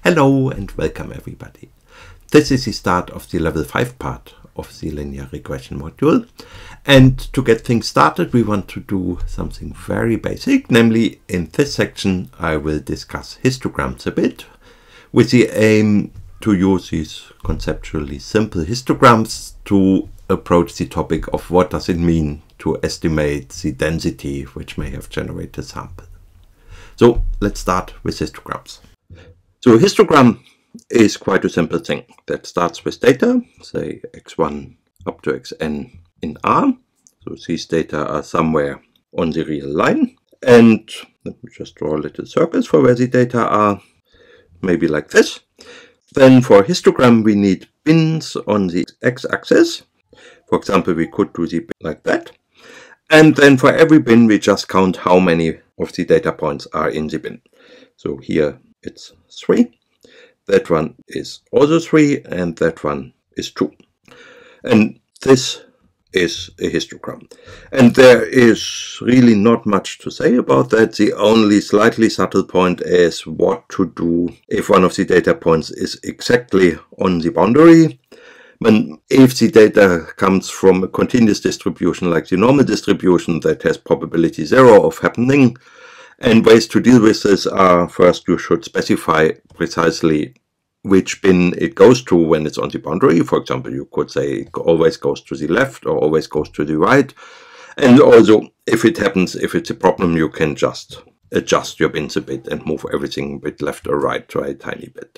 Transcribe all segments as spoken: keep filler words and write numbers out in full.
Hello and welcome everybody. This is the start of the level five part of the linear regression module. And to get things started, we want to do something very basic. Namely, in this section, I will discuss histograms a bit with the aim to use these conceptually simple histograms to approach the topic of what does it mean to estimate the density which may have generated a sample. So let's start with histograms. So a histogram is quite a simple thing that starts with data, say x one up to xn in R. So these data are somewhere on the real line. And let me just draw little circles for where the data are, maybe like this. Then for a histogram, we need bins on the x-axis. For example, we could do the bin like that. And then for every bin, we just count how many of the data points are in the bin. So here it's three. That one is also three, and that one is two. And this is a histogram. And there is really not much to say about that. The only slightly subtle point is what to do if one of the data points is exactly on the boundary. When if the data comes from a continuous distribution like the normal distribution that has probability zero of happening. And ways to deal with this are, first you should specify precisely which bin it goes to when it's on the boundary. For example, you could say it always goes to the left or always goes to the right. And also, if it happens, if it's a problem, you can just adjust your bins a bit and move everything a bit left or right to a tiny bit.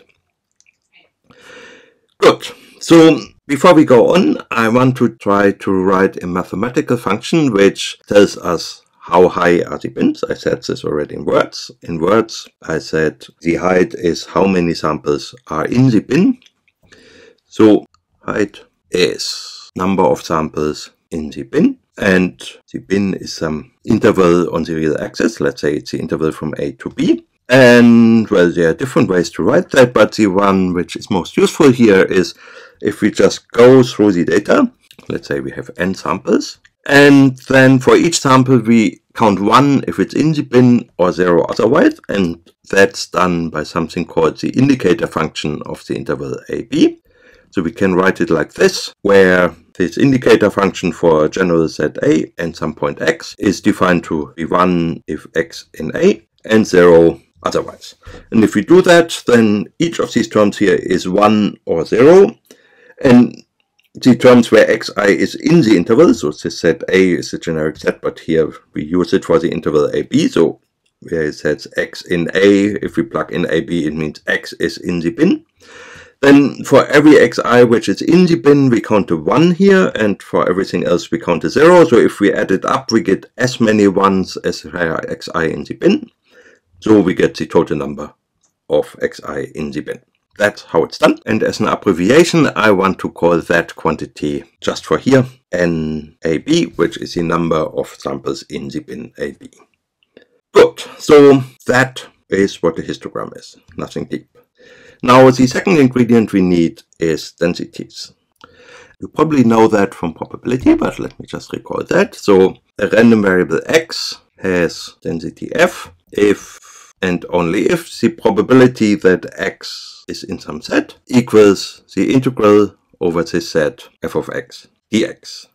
Good. So before we go on, I want to try to write a mathematical function which tells us how high are the bins. I said this already in words. In words, I said the height is how many samples are in the bin. So height is number of samples in the bin. And the bin is some interval on the real axis. Let's say it's the interval from A to B. And well, there are different ways to write that, but the one which is most useful here is if we just go through the data. Let's say we have n samples. And then for each sample, we count one if it's in the bin or zero otherwise. And that's done by something called the indicator function of the interval A B. So we can write it like this, where this indicator function for general Z A and some point x is defined to be one if x in A and zero otherwise. And if we do that, then each of these terms here is one or zero. And the terms where xi is in the interval, so this Z A is a generic set, but here we use it for the interval A B. So where it says x in A, if we plug in A B, it means x is in the bin. Then for every xi which is in the bin, we count a one here, and for everything else we count a zero. So if we add it up, we get as many ones as there are xi in the bin. So we get the total number of xi in the bin. That's how it's done. And as an abbreviation, I want to call that quantity just for here, N A B, which is the number of samples in the bin A B. Good. So that is what a histogram is. Nothing deep. Now, the second ingredient we need is densities. You probably know that from probability, but let me just recall that. So a random variable x has density f if and only if the probability that x is in some set equals the integral over this set f of x dx.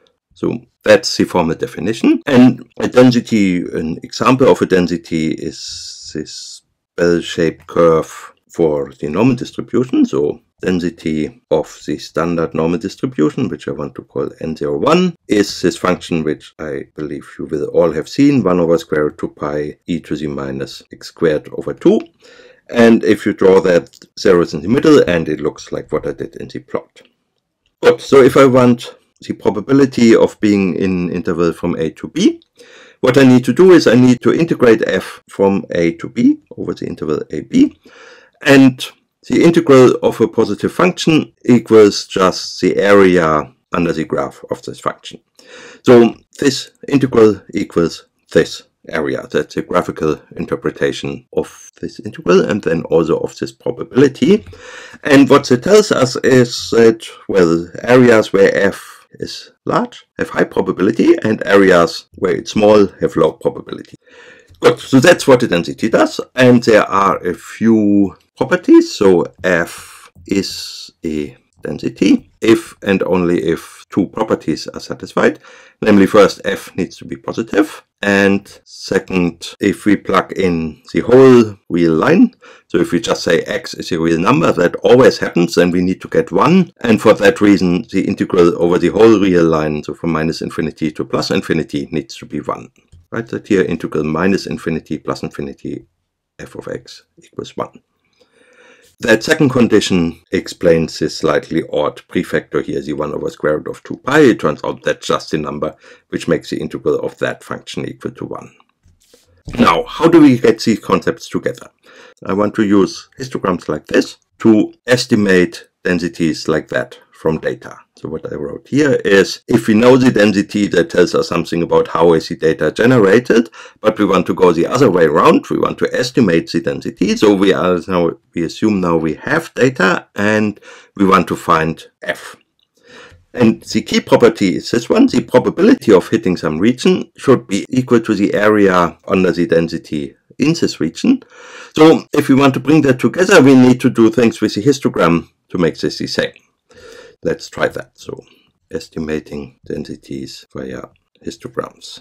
So that's the formal definition. And a density, an example of a density is this bell-shaped curve for the normal distribution. So density of the standard normal distribution, which I want to call n zero one, is this function which I believe you will all have seen, one over square root two pi e to the minus x squared over two. And if you draw that, zero is in the middle, and it looks like what I did in the plot. Good. So if I want the probability of being in interval from A to B, what I need to do is I need to integrate f from A to B over the interval A B. And the integral of a positive function equals just the area under the graph of this function. So this integral equals this area. That's a graphical interpretation of this integral and then also of this probability. And what it tells us is that, well, areas where f is large have high probability and areas where it's small have low probability. Good, so that's what the density does, and there are a few properties. So F is a density if and only if two properties are satisfied. Namely, first, F needs to be positive. And second, if we plug in the whole real line, so if we just say X is a real number, that always happens, then we need to get one. And for that reason, the integral over the whole real line, so from minus infinity to plus infinity, needs to be one. Right, that here integral minus infinity plus infinity f of x equals one. That second condition explains this slightly odd prefactor here, the one over square root of two pi. It turns out that's just the number which makes the integral of that function equal to one. Now, how do we get these concepts together? I want to use histograms like this to estimate densities like that from data. So what I wrote here is, if we know the density, that tells us something about how is the data generated, but we want to go the other way around. We want to estimate the density. So we are now, we assume now we have data and we want to find f. And the key property is this one. The probability of hitting some region should be equal to the area under the density in this region. So if we want to bring that together, we need to do things with the histogram to make this the same. Let's try that. So estimating densities via histograms.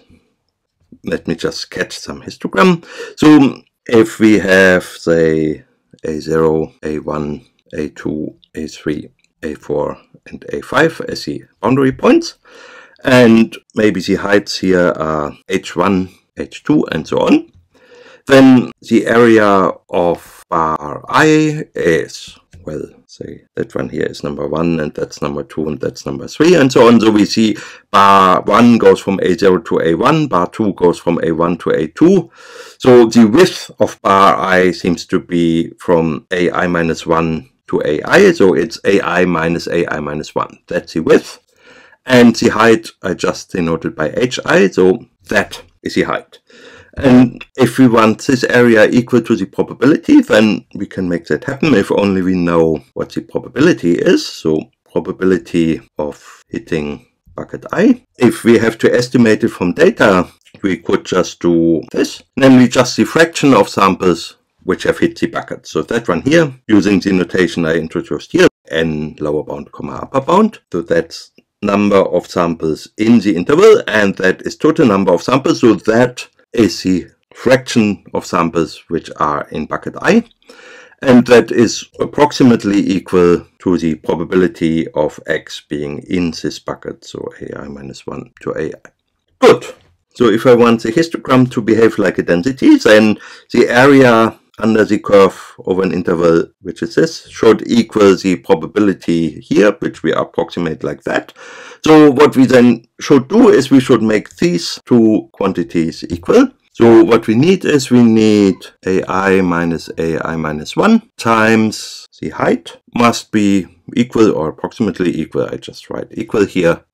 Let me just sketch some histogram. So if we have, say, A zero, A one, A two, A three, A four, and A five as the boundary points, and maybe the heights here are H one, H two, and so on, then the area of bar I is, well, say that one here is number one, and that's number two, and that's number three, and so on. So we see bar one goes from A zero to A one, bar two goes from A one to A two. So the width of bar I seems to be from A I minus one to A I, so it's A I minus A I minus one. That's the width. And the height I just denoted by H I, so that is the height. And if we want this area equal to the probability, then we can make that happen if only we know what the probability is. So probability of hitting bucket I. If we have to estimate it from data, we could just do this, namely just the fraction of samples which have hit the bucket. So that one here, using the notation I introduced here, n lower bound comma upper bound. So that's number of samples in the interval, and that is total number of samples. So that is the fraction of samples which are in bucket I, and that is approximately equal to the probability of x being in this bucket, so A I minus one to A I. Good. So if I want the histogram to behave like a density, then the area under the curve over an interval, which is this, should equal the probability here, which we approximate like that. So what we then should do is we should make these two quantities equal. So what we need is we need A I minus A I minus one times the height must be equal or approximately equal. I just write equal here.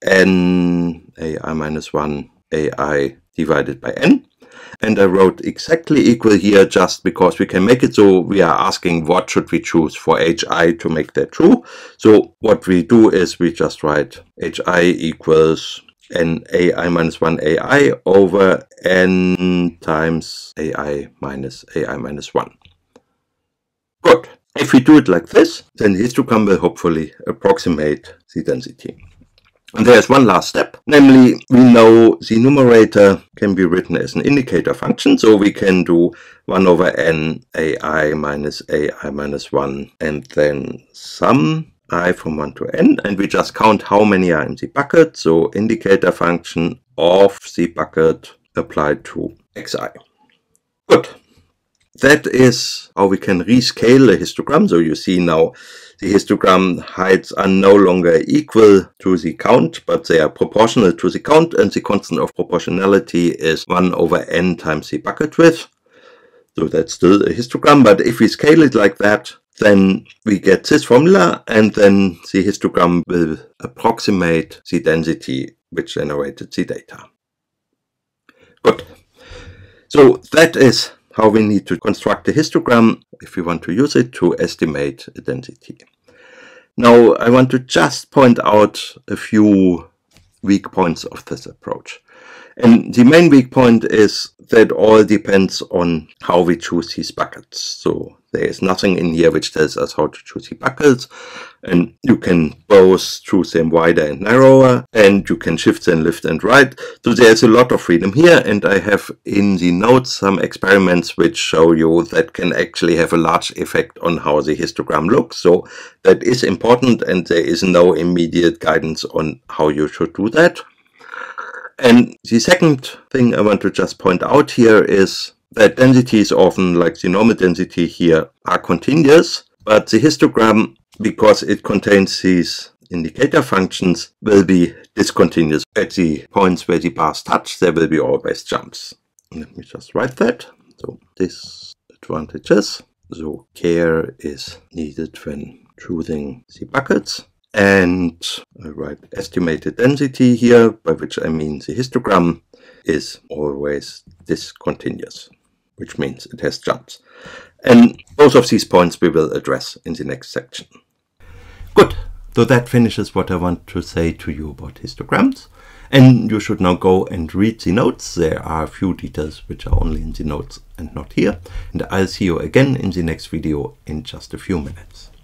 N A I minus one A I divided by n. And I wrote exactly equal here just because we can make it so we are asking what should we choose for H I to make that true. So what we do is we just write H I equals n A I minus one A I over n times A I minus A I minus one. Good. If we do it like this, then the histogram will hopefully approximate the density. And there's one last step, namely we know the numerator can be written as an indicator function, so we can do one over n A I minus A I minus one and then sum I from one to n, and we just count how many are in the bucket, so indicator function of the bucket applied to xi. Good. That is how we can rescale a histogram. So you see now the histogram heights are no longer equal to the count, but they are proportional to the count, and the constant of proportionality is one over n times the bucket width. So that's still a histogram, but if we scale it like that, then we get this formula, and then the histogram will approximate the density which generated the data. Good. So that is how we need to construct a histogram if we want to use it to estimate a density. Now I want to just point out a few weak points of this approach. And the main weak point is that all depends on how we choose these buckets. So There is nothing in here which tells us how to choose the buckles, and you can both choose them wider and narrower, and you can shift and lift and right. So there's a lot of freedom here, and I have in the notes some experiments which show you that can actually have a large effect on how the histogram looks. So that is important, and there is no immediate guidance on how you should do that. And the second thing I want to just point out here is that densities often, like the normal density here, are continuous, but the histogram, because it contains these indicator functions, will be discontinuous. At the points where the bars touch, there will be always jumps. Let me just write that. So disadvantages. So care is needed when choosing the buckets. And I write estimated density here, by which I mean the histogram is always discontinuous, which means it has jumps. And both of these points we will address in the next section. Good, so that finishes what I want to say to you about histograms. And you should now go and read the notes. There are a few details which are only in the notes and not here. And I'll see you again in the next video in just a few minutes.